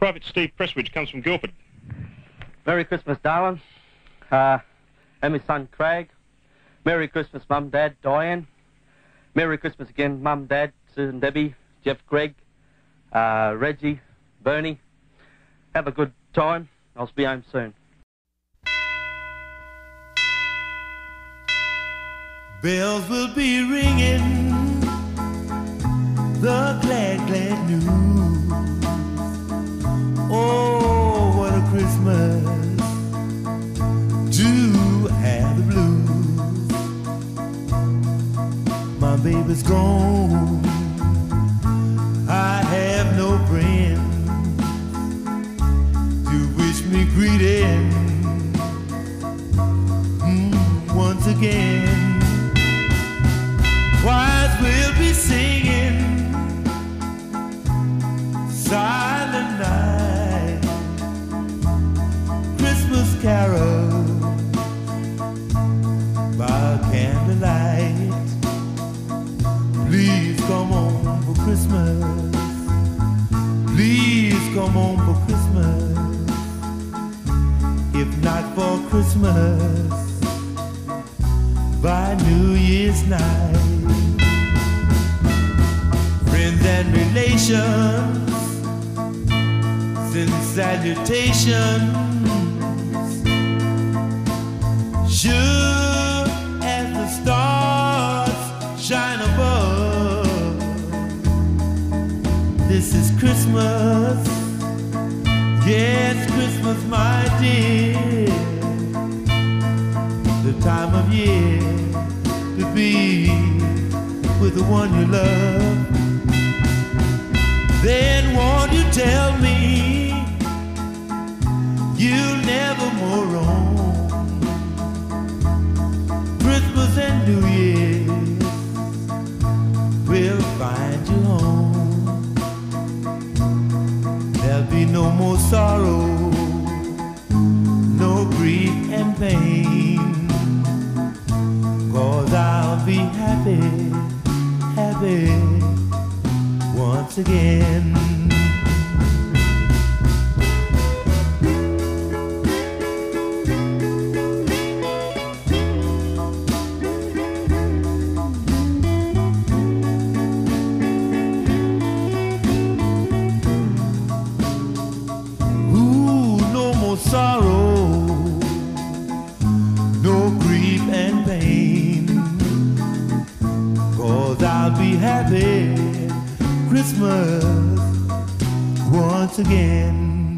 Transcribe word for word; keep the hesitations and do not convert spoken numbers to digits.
Private Steve Pressridge comes from Guildford. Merry Christmas, darling. Uh, and my son, Craig. Merry Christmas, Mum, Dad, Diane. Merry Christmas again, Mum, Dad, Susan, Debbie, Jeff, Greg, uh, Reggie, Bernie. Have a good time. I'll be home soon. Bells will be ringing, the glad, glad news. Oh, what a Christmas to have the blues. My baby's gone, I have no friend to wish me greeting mm, once again. Choirs will be singing Silent Night, Christmas carols by candlelight. Please come on for Christmas, please come on for Christmas. If not for Christmas, by New Year's night. Friends and relations send salutations, sure as the stars shine above. This is Christmas, yes, Christmas, my dear, the time of year to be with the one you love. Then won't you tell me you'll never more roam Christmas and New Year's will find you home. There'll be no more sorrow, no grief and pain, 'cause I'll be happy, happy once again. Ooh, no more sorrow, no grief and pain, 'cause I'll be happy Christmas once again.